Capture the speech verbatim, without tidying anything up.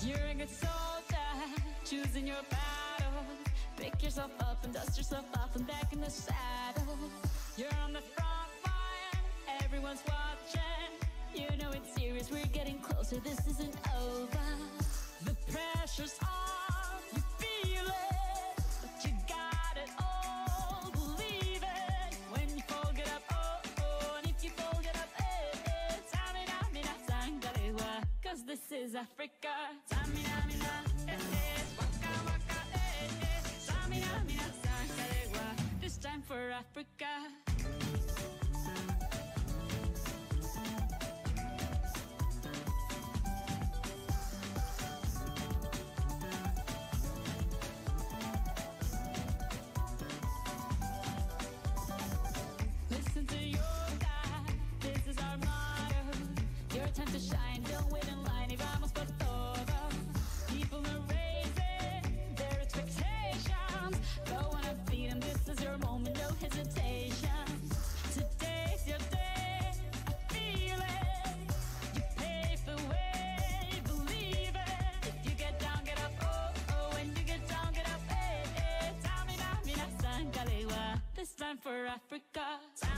You're a good soldier, choosing your battle. Pick yourself up and dust yourself off and back in the saddle. You're on the front line, everyone's watching. You know it's serious, we're getting closer, this isn't over. The pressure's on, you feel it, but you got it all, believe it. When you fall, get up, oh, oh, and if you fall, get up, eh, eh. Tamina, mina, sangalewa, cause this is Africa. Tamina, mina, eh, eh, waka, waka, eh, eh. Tamina, mina, sangalewa, this time for Africa. Time to shine, don't wait in line, y vamos por todo. People are raising their expectations. Go on and feed them, this is your moment, no hesitation. Today's your day, I feel it. You pave the way, believe it. If you get down, get up, oh, oh. When you get down, get up, eh, eh. Tamina, mina, sangalewa, this time for Africa.